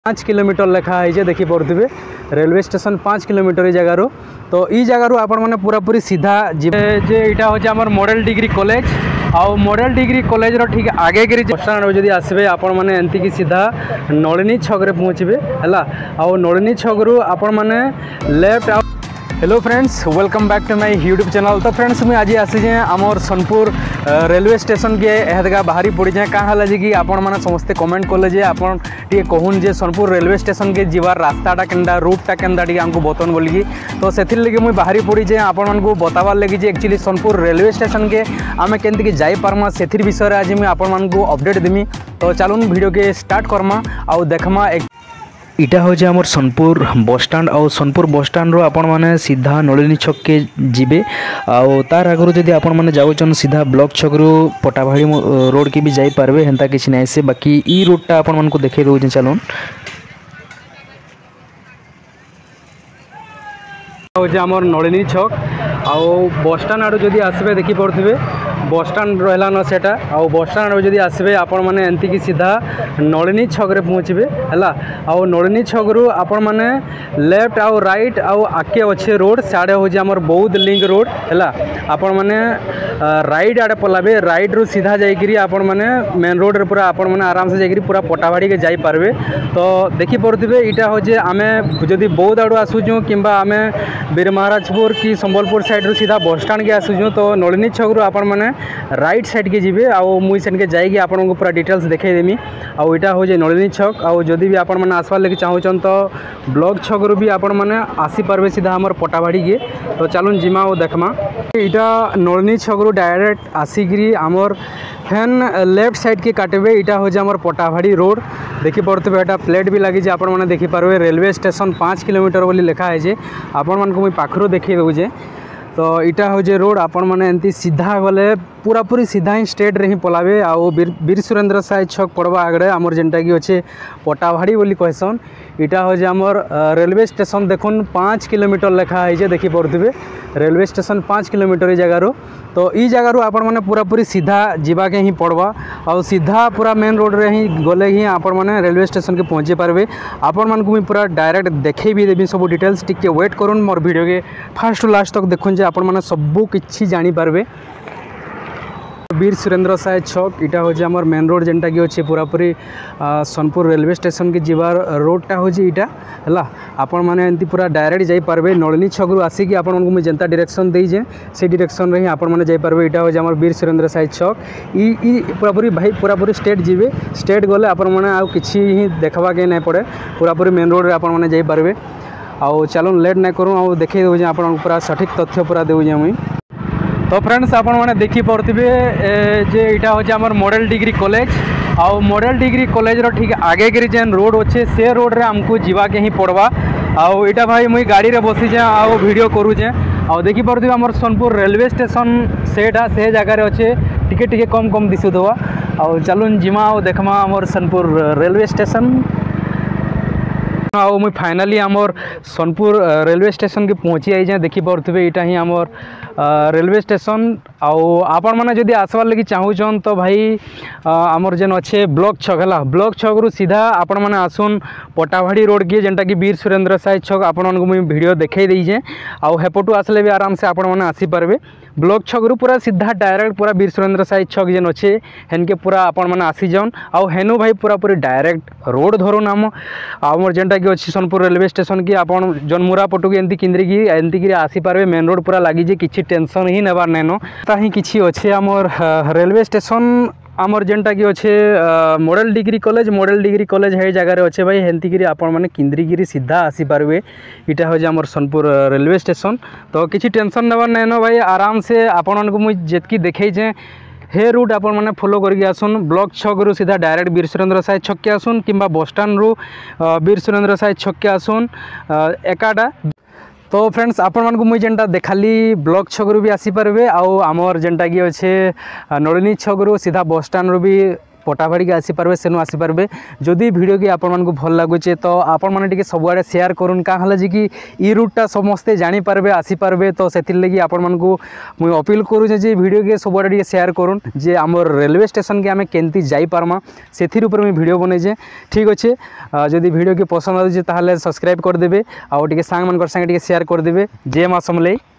5 kilometre लेखाई जे देखी पड़े railway station 5 kilometre जगार तो ई जगार आपण मैंने पूरा पूरी सीधा जे यहाँ हूँ आम मॉडल डिग्री कॉलेज आउ मॉडल डिग्री कॉलेज रो ठीक आगे गिरी बस स्टैंड जब आसबे आपण मैंने एमती सीधा नलिनी छक रे पहुँचे है आउ नलिनी छक रू आपण मैंने लेफ्ट hello friends welcome back to my YouTube channel. तो फ्रेंड्स मुझे आज आसी आमर सोनपुर रेलवे स्टेशन के एहदगा बाहरी पड़ी जाए क्या है कि आपण मैंने समस्ते कमेंट कले जे आपन टे कहून जे सोनपुर रेलवे स्टेशन के जीवार रास्ताटा केनटा रूटटा केनटा टे आमको बतन बोलिकी तो से लगे मुझे बाहरी पड़ी जाए आपण मानक बताबार लगी जे एक्चुअली सोनपुर रेलवे स्टेशन के आम केमती जाई पारमा से विषय आज मुझे आपण मानक अपडेट देमी। तो चलून वीडियो के स्टार्ट करमा आउ देखमा इटा हूँ आमर सोनपुर बस स्टैंड और सोनपुर बस स्टैंड रो आपण मैंने सीधा नलिनी छक के जीवे आउ तार आगु जदि आपण मैंने जाऊन सीधा ब्लॉक छक रू पटाभाड़ी रोड के भी जाई पारबे हेंता किसी नहीं से बाकी ई रूटटा आपण मानक देखे दउजे चलून हूँ आमर नलिनी छक आउ बस स्टैंड आड़ू जदि आसबे देखी पड़े बस स्टैंड रहा न सेटा आउ बस स्टैंड जदि आसबे आपण मैंने एमती सीधा नलिनी छक रे पहुँचे है आउ नलिनी छक रू आपण मैंने लेफ्ट आउ राइट आउ आगे अच्छे रोड साढ़े हूँ आमर बौद्ध लिंक रोड है आपण मैंने राइट आड़े पलाबे राइट रू सीधा जाकि आपण मैंने मेन रोड रे पूरा आपण मैंने आराम से जाकि पूरा पटाबाड़ी के जाई पारबे। तो देखी पड़े इटा हूँ आमे जदि बौद्ध आड़ू आसूँ कि आमे वीर महाराजपुर कि संबलपुर साइड रू सीधा बस स्टैंड के आसूँ तो नलिनी छक रू आपण मैंने राइट साइड के जीवे आउ मुई सेन के जाइए आपन को पूरा डिटेल्स देखे देमी। आउ इटा हो जे नलिनी छक आउ जदि भी आपण मैंने आसबार लगे चाहून तो ब्लॉक छक रू भी आपण मैंने आसी पारबे सीधा हमर पटाबाड़ी के। तो चलून जिमा और देखमा इटा नलिनी छक रू डायरेक्ट आसिकी आमर फेन लेफ्ट साइड के काटबे इटा हो जे हमर पटाबाड़ी रोड देखी पड़े एटा प्लेट भी लगी आपण मैंने देखी पारबे रेलवे स्टेशन 5 किलोमीटर बोली लिखा है जे आपण मान को मुई पाखरो देखी दउजे। तो इटा हूँ जे रोड आपण मैंने एमती सीधा गले पूरा पूरी सीधा ही स्ट्रेट रे ही पलाबे आउ वीर सुरेंद्र साय छक पड़वा आगड़े आमर जेनटा कि अच्छे पटाभाड़ी बोली कहसन इटा हूँ आमर रेलवे स्टेशन देखुन 5 किलोमीटर लेखा है जे देखी पड़े रेलवे स्टेशन 5 किलोमीटर जगार तो ई जगार आपण मैंने पूरा पूरी सीधा जीवाके ही पड़वा आउ सीधा पूरा मेन रोड रे ही गले ही आपण मैंने रेलवे स्टेशन के पहुँचे पारबे। आपण मान को पूरा डायरेक्ट देखे भी देवी सब डिटेल्स टिके वेट करूँ मोर वीडियो के फास्ट टू लास्ट तक देखुन जे आपण मैंने सबू किछि जानी पारबे। वीर सुरेंद्र साय छक इटा हूँ आमर मेन रोड जेनटा कि अच्छे पूरा पूरी सोनपुर रेलवे स्टेशन के जीवार रोडटा हूँ इटा है आपण मैंने एमती पूरा डायरेक्ट जाई पारबे नलिनी छक रू आसिकी आपण को मुझे जेनता डायरेक्शन देजे से डायरेक्शन रे ही आपण मैंने जाई पारबे। इटा हूँ आमर वीर सुरेंद्र साय छक ई पूरा पूरी भाई पूरा पूरी स्टेट जीवे स्टेट गले आपण मैंने आउ किछि ही देखवा के नहीं पड़े पूरा पूरी मेन रोड रे आपण मैंने जाई पारबे। आउ चलून लेट नहीं करूँ आउ देखे दउजे आपण पूरा सठिक तथ्य पूरा देउजे मुई। तो फ्रेंड्स आपण मैंने देखी पड़े जे इटा हूँ आमर मॉडल डिग्री कॉलेज आउ मॉडल डिग्री कॉलेज रो ठीक आगे गिरी जेन रोड अच्छे से रोड रे हमको जीवाके ही पड़वा आउ इटा भाई मुई गाड़ी रे बसी जे आउ वीडियो करूचे आउ देखी पड़े आमर सोनपुर रेलवे स्टेशन सेटा से जगह रे अच्छे टिके टिके कम कम दिशुवा आउ चलून जिमा आउ देखमा आमर सोनपुर रेलवे स्टेशन आउ मुई फाइनाली आमर सोनपुर रेलवे स्टेशन के पहुँची आई जाए देखी पड़े इटा ही आमर रेलवे स्टेशन आउ आपण मैंने जदि आसबार लगी चाहून तो भाई आमर जेन अच्छे ब्लॉक छक है ब्लॉक छक रू सीधा आपण मैंने आसुन पटाभाड़ी रोड के जेनटा कि वीर सुरेंद्र साय छक आपण को मुझे वीडियो देखे दीजे आउ हेपटू आसले भी आराम से आपण मैंने आसी पारबे। ब्लॉक छक रू पूरा सीधा डायरेक्ट पूरा वीर सुरेंद्र साय छक जेन अच्छे हेनके पूरा आपण मैंने आसी जाऊन आउ हेनु भाई पूरा पूरी डायरेक्ट रोड धरुन आमर जेनटा कि अच्छी सोनपुर रेलवे स्टेशन की आपण जनमुरा पटू के एमती किंद्रिकी आसी पारबे मेन रोड पूरा लगी जे किछि टेंशन ही नेबार नैनो ताही किछि अच्छे आमर रेलवे स्टेशन आमर जेनटा कि अच्छे मॉडल डिग्री कॉलेज है जगह अच्छे भाई हेंती आपण मैंने किंद्रिकी सीधा आसी पारबे। इटा हूँ आमर सोनपुर रेलवे स्टेशन तो किछि टेंशन नेबार नैनो भाई आराम से आपण को मुझे जेतकी देखे हे रूट आपण मैंने फॉलो करके आसुन ब्लॉक छक रू सीधा डायरेक्ट वीर सुरेंद्र साय छक के आसुन कि बस स्टैंड रू वीर सुरेंद्र साय छक के आसुन एकाटा। तो फ्रेंड्स आपण मान को मुझे जेनटा देखाली ब्लॉक छक रू भी आसी पारबे आउ आमर जेनटा कि अच्छे नलिनी छक रू सीधा बस स्टैंड रू भी पटाबाड़ी के आसीपारे सेनु आसीपारे जदि वीडियो की आपण को भल लगुचे तो आपण मैंने सबुआड़े शेयर करूँ क्या है कि ई रूटा समस्ते जानीपारे आसीपारे तो से लगी आपण मानक मुझे अपील करूँ जे वीडियो के सबुआड़े शेयर करूँ जे आमर रेलवे स्टेशन के आम केमती जापरमा से मुझे वीडियो बनईजे ठीक अच्छे जदि वीडियो की पसंद आए सब्सक्राइब करदे आउ टे सांग मान संगे शेयर करदे जय माँ समलेई।